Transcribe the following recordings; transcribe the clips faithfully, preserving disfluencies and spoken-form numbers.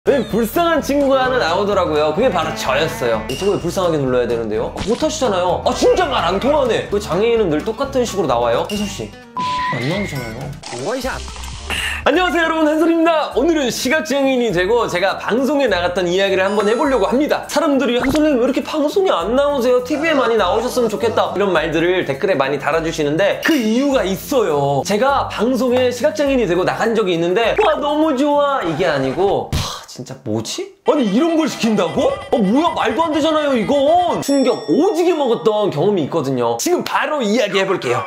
왜 불쌍한 친구가 하나 나오더라고요. 그게 바로 저였어요. 이 친구 왜 불쌍하게 눌러야 되는데요? 못하시잖아요. 아 진짜 말 안 통하네. 왜 장애인은 늘 똑같은 식으로 나와요? 한솔씨 안 나오잖아요. 원샷. 안녕하세요 여러분, 한솔입니다. 오늘은 시각장애인이 되고 제가 방송에 나갔던 이야기를 한번 해보려고 합니다. 사람들이 한솔님 왜 이렇게 방송에 안 나오세요? 티비에 많이 나오셨으면 좋겠다, 이런 말들을 댓글에 많이 달아주시는데 그 이유가 있어요. 제가 방송에 시각장애인이 되고 나간 적이 있는데 와 너무 좋아 이게 아니고 하, 진짜 뭐지? 아니 이런 걸 시킨다고? 어 뭐야, 말도 안 되잖아요 이건. 충격 오지게 먹었던 경험이 있거든요. 지금 바로 이야기해볼게요.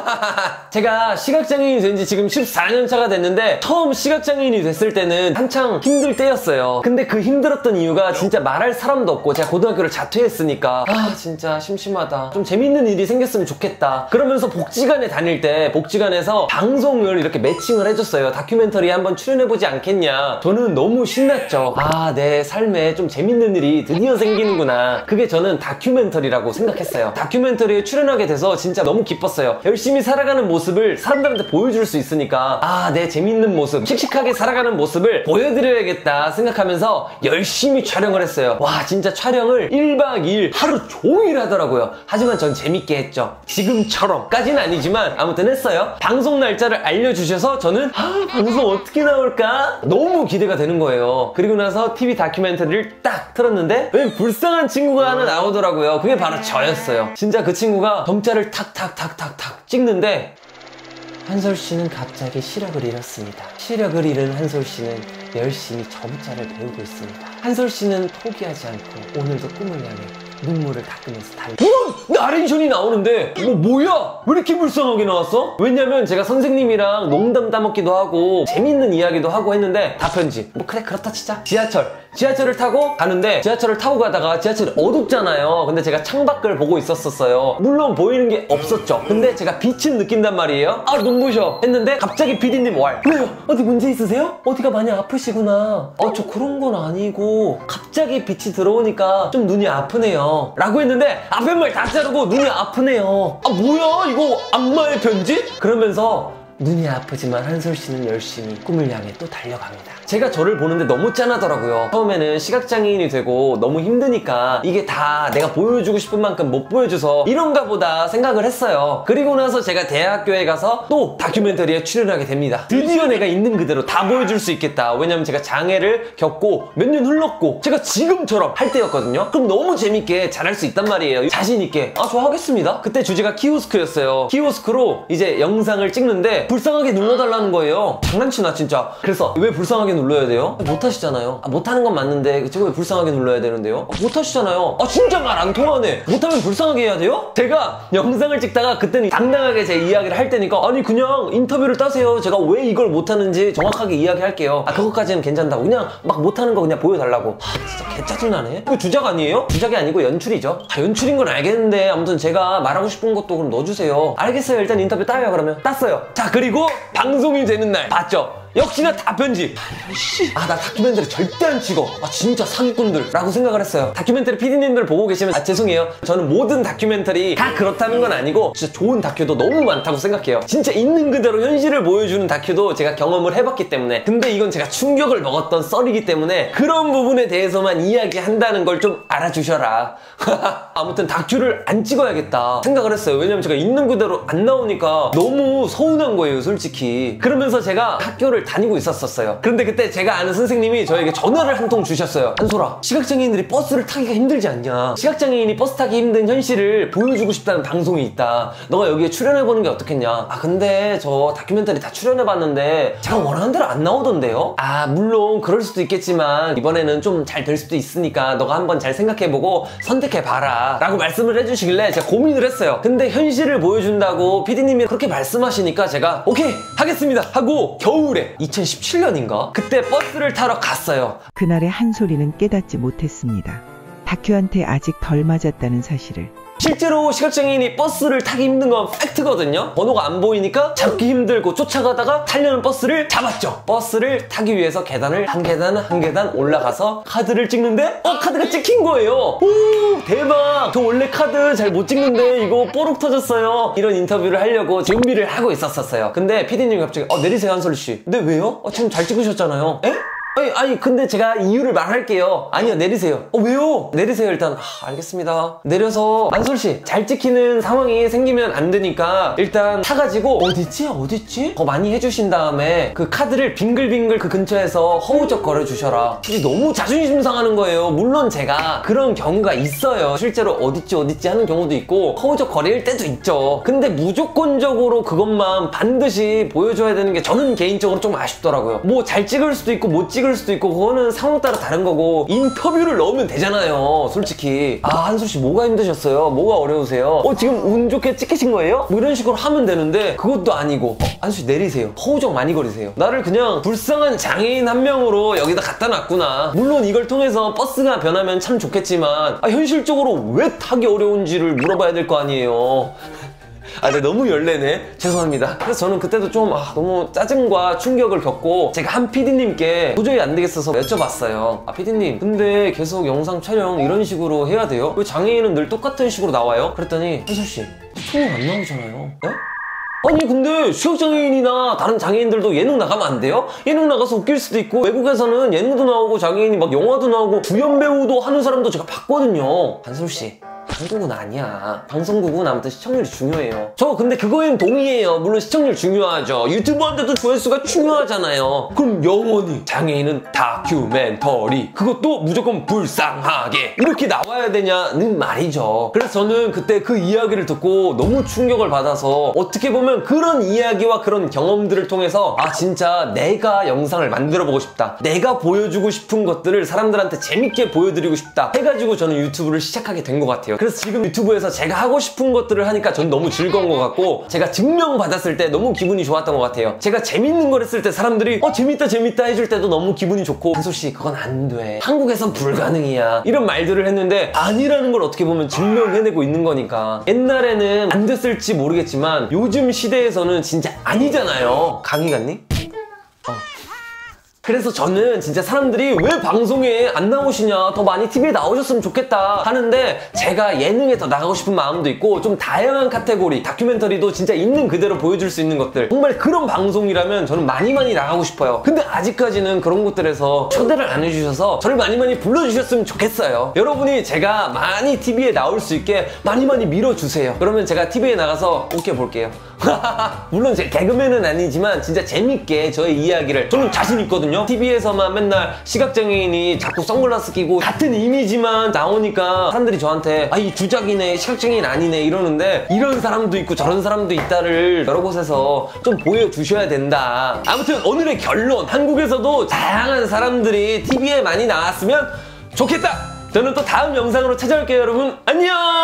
제가 시각장애인이 된 지 지금 십사 년 차가 됐는데 처음 시각장애인이 됐을 때는 한창 힘들 때였어요. 근데 그 힘들었던 이유가 진짜 말할 사람도 없고 제가 고등학교를 자퇴했으니까 아 진짜 심심하다, 좀 재밌는 일이 생겼으면 좋겠다. 그러면서 복지관에 다닐 때 복지관에서 방송을 이렇게 매칭을 해줬어요. 다큐멘터리에 한번 출연해보지 않겠냐. 저는 너무 신났죠. 아 내 삶에 좀 재밌는 일이 드디어 생기는구나. 그게 저는 다큐멘터리라고 생각했어요. 다큐멘터리에 출연하게 돼서 진짜 너무 기뻤어요. 열심히 살아가는 모습을 사람들한테 보여줄 수 있으니까 아, 내 재밌는 모습, 씩씩하게 살아가는 모습을 보여드려야겠다 생각하면서 열심히 촬영을 했어요. 와 진짜 촬영을 일박 이일 하루 종일 하더라고요. 하지만 전 재밌게 했죠. 지금처럼 까지는 아니지만 아무튼 했어요. 방송 날짜를 알려주셔서 저는 아 방송 어떻게 나올까 너무 기대가 되는 거예요. 그리고 나서 티비 다큐멘터리를 딱 틀었는데 왜 불쌍한 친구가 하나 나오더라고요. 그게 바로 저였어요. 진짜 그 친구가 점자를 탁탁탁탁탁 찍는데 한솔씨는 갑자기 시력을 잃었습니다. 시력을 잃은 한솔씨는 열심히 점자를 배우고 있습니다. 한솔씨는 포기하지 않고 오늘도 꿈을 향해 눈물을 닦으면서 달려. 이런 나레이션이 나오는데 뭐 뭐야? 왜 이렇게 불쌍하게 나왔어? 왜냐면 제가 선생님이랑 농담 따먹기도 하고 재밌는 이야기도 하고 했는데 다 편집. 뭐 그래 그렇다 치자. 지하철 지하철을 타고 가는데 지하철을 타고 가다가 지하철이 어둡잖아요. 근데 제가 창밖을 보고 있었었어요. 물론 보이는 게 없었죠. 근데 제가 빛은 느낀단 말이에요. 아 눈부셔 했는데 갑자기 피디님 왈. 왜요? 어디 문제 있으세요? 어디가 많이 아프시구나. 어 저 그런 건 아니고 갑자기 빛이 들어오니까 좀 눈이 아프네요 라고 했는데 앞에 말 다 자르고 눈이 아프네요. 아 뭐야 이거 악마의 편지? 그러면서 눈이 아프지만 한솔씨는 열심히 꿈을 향해 또 달려갑니다. 제가 저를 보는데 너무 짠하더라고요. 처음에는 시각장애인이 되고 너무 힘드니까 이게 다 내가 보여주고 싶은 만큼 못 보여줘서 이런가 보다 생각을 했어요. 그리고 나서 제가 대학교에 가서 또 다큐멘터리에 출연하게 됩니다. 드디어 내가 있는 그대로 다 보여줄 수 있겠다. 왜냐면 제가 장애를 겪고 몇 년 흘렀고 제가 지금처럼 할 때였거든요. 그럼 너무 재밌게 잘할 수 있단 말이에요. 자신있게 아 저 하겠습니다. 그때 주제가 키오스크였어요. 키오스크로 이제 영상을 찍는데 불쌍하게 눌러달라는 거예요. 장난치나 진짜. 그래서 왜 불쌍하게 눌러야 돼요? 못하시잖아요. 아, 못하는 건 맞는데 제가 왜 불쌍하게 눌러야 되는데요? 아, 못하시잖아요. 아 진짜 말 안 통하네. 못하면 불쌍하게 해야 돼요? 제가 영상을 찍다가 그때는 당당하게 제 이야기를 할 때니까 아니 그냥 인터뷰를 따세요. 제가 왜 이걸 못하는지 정확하게 이야기할게요. 아 그것까지는 괜찮다고. 그냥 막 못하는 거 그냥 보여달라고. 아 진짜 개짜증나네. 이거 주작 아니에요? 주작이 아니고 연출이죠. 아 연출인 건 알겠는데 아무튼 제가 말하고 싶은 것도 그럼 넣어주세요. 알겠어요. 일단 인터뷰 따요. 그러면 땄어요. 자 그리고 방송이 되는 날 봤죠? 역시나 다 편집. 아 나 다큐멘터리 절대 안 찍어. 아 진짜 사기꾼들 라고 생각을 했어요. 다큐멘터리 피디님들 보고 계시면 아 죄송해요. 저는 모든 다큐멘터리 다 그렇다는 건 아니고 진짜 좋은 다큐도 너무 많다고 생각해요. 진짜 있는 그대로 현실을 보여주는 다큐도 제가 경험을 해봤기 때문에. 근데 이건 제가 충격을 먹었던 썰이기 때문에 그런 부분에 대해서만 이야기한다는 걸 좀 알아주셔라. 아무튼 다큐를 안 찍어야겠다 생각을 했어요. 왜냐면 제가 있는 그대로 안 나오니까 너무 서운한 거예요 솔직히. 그러면서 제가 학교를 다니고 있었었어요. 그런데 그때 제가 아는 선생님이 저에게 전화를 한 통 주셨어요. 한솔아 시각장애인들이 버스를 타기가 힘들지 않냐. 시각장애인이 버스 타기 힘든 현실을 보여주고 싶다는 방송이 있다. 너가 여기에 출연해보는 게 어떻겠냐. 아 근데 저 다큐멘터리 다 출연해봤는데 제가 원하는 대로 안 나오던데요. 아 물론 그럴 수도 있겠지만 이번에는 좀 잘 될 수도 있으니까 너가 한번 잘 생각해보고 선택해봐라 라고 말씀을 해주시길래 제가 고민을 했어요. 근데 현실을 보여준다고 피디님이 그렇게 말씀하시니까 제가 오케이 하겠습니다 하고 겨울에 이천십칠 년인가? 그때 버스를 타러 갔어요. 그날의 한솔이는 깨닫지 못했습니다. 다큐한테 아직 덜 맞았다는 사실을. 실제로 시각장애인이 버스를 타기 힘든 건 팩트거든요. 번호가 안 보이니까 잡기 힘들고 쫓아가다가 타려는 버스를 잡았죠. 버스를 타기 위해서 계단을 한 계단 한 계단 올라가서 카드를 찍는데 어 카드가 찍힌 거예요. 오 대박. 저 원래 카드 잘 못 찍는데 이거 뽀록 터졌어요. 이런 인터뷰를 하려고 준비를 하고 있었었어요. 근데 피디님이 갑자기 어 내리세요 한솔씨. 근데 왜요? 어, 지금 잘 찍으셨잖아요. 에? 아니, 아니 근데 제가 이유를 말할게요. 아니요, 내리세요. 어, 왜요? 내리세요. 일단. 아, 알겠습니다. 내려서 안솔씨 잘 찍히는 상황이 생기면 안 되니까 일단 타가지고 어딨지? 어딨지? 더 많이 해주신 다음에 그 카드를 빙글빙글 그 근처에서 허우적 거려주셔라. 솔직히 너무 자존심 상하는 거예요. 물론 제가 그런 경우가 있어요. 실제로 어딨지 어딨지 하는 경우도 있고 허우적 거릴 때도 있죠. 근데 무조건적으로 그것만 반드시 보여줘야 되는 게 저는 개인적으로 좀 아쉽더라고요. 뭐 잘 찍을 수도 있고 못 찍을 수도 있고 그거는 상황 따라 다른 거고 인터뷰를 넣으면 되잖아요. 솔직히. 아, 한솔씨 뭐가 힘드셨어요? 뭐가 어려우세요? 어, 지금 운 좋게 찍히신 거예요? 뭐 이런 식으로 하면 되는데 그것도 아니고. 어, 한솔씨 내리세요. 허우적 많이 거리세요. 나를 그냥 불쌍한 장애인 한 명으로 여기다 갖다 놨구나. 물론 이걸 통해서 버스가 변하면 참 좋겠지만 아, 현실적으로 왜 타기 어려운지를 물어봐야 될 거 아니에요. 아, 네, 너무 열내네. 죄송합니다. 그래서 저는 그때도 좀 아, 너무 짜증과 충격을 겪고 제가 한 피디님께 도저히 안 되겠어서 여쭤봤어요. 아, 피디님 근데 계속 영상 촬영 이런 식으로 해야 돼요? 왜 장애인은 늘 똑같은 식으로 나와요? 그랬더니 한솔씨 초능 안 나오잖아요. 네? 아니 근데 시각장애인이나 다른 장애인들도 예능 나가면 안 돼요? 예능 나가서 웃길 수도 있고 외국에서는 예능도 나오고 장애인이 막 영화도 나오고 주연 배우도 하는 사람도 제가 봤거든요. 한솔씨 한국은 아니야. 방송국은 아무튼 시청률이 중요해요. 저 근데 그거엔 동의해요. 물론 시청률 중요하죠. 유튜버한테도 조회수가 중요하잖아요. 그럼 영원히 장애인은 다큐멘터리 그것도 무조건 불쌍하게 이렇게 나와야 되냐는 말이죠. 그래서 저는 그때 그 이야기를 듣고 너무 충격을 받아서 어떻게 보면 그런 이야기와 그런 경험들을 통해서 아 진짜 내가 영상을 만들어 보고 싶다. 내가 보여주고 싶은 것들을 사람들한테 재밌게 보여드리고 싶다 해가지고 저는 유튜브를 시작하게 된 것 같아요. 그래서 지금 유튜브에서 제가 하고 싶은 것들을 하니까 전 너무 즐거운 것 같고 제가 증명받았을 때 너무 기분이 좋았던 것 같아요. 제가 재밌는 걸 했을 때 사람들이 어 재밌다 재밌다 해줄 때도 너무 기분이 좋고 한솔씨 그건 안 돼. 한국에선 불가능이야. 이런 말들을 했는데 아니라는 걸 어떻게 보면 증명해내고 있는 거니까. 옛날에는 안 됐을지 모르겠지만 요즘 시대에서는 진짜 아니잖아요. 강의 갔니? 어. 그래서 저는 진짜 사람들이 왜 방송에 안 나오시냐 더 많이 티비에 나오셨으면 좋겠다 하는데 제가 예능에 더 나가고 싶은 마음도 있고 좀 다양한 카테고리 다큐멘터리도 진짜 있는 그대로 보여줄 수 있는 것들 정말 그런 방송이라면 저는 많이 많이 나가고 싶어요. 근데 아직까지는 그런 곳들에서 초대를 안 해주셔서 저를 많이 많이 불러주셨으면 좋겠어요. 여러분이 제가 많이 티비에 나올 수 있게 많이 많이 밀어주세요. 그러면 제가 티비에 나가서 웃겨볼게요. 물론 제 개그맨은 아니지만 진짜 재밌게 저의 이야기를 저는 자신 있거든요. 티비에서만 맨날 시각장애인이 자꾸 선글라스 끼고 같은 이미지만 나오니까 사람들이 저한테 아 이 주작이네 시각장애인 아니네 이러는데 이런 사람도 있고 저런 사람도 있다를 여러 곳에서 좀 보여주셔야 된다. 아무튼 오늘의 결론 한국에서도 다양한 사람들이 티비에 많이 나왔으면 좋겠다. 저는 또 다음 영상으로 찾아올게요 여러분. 안녕.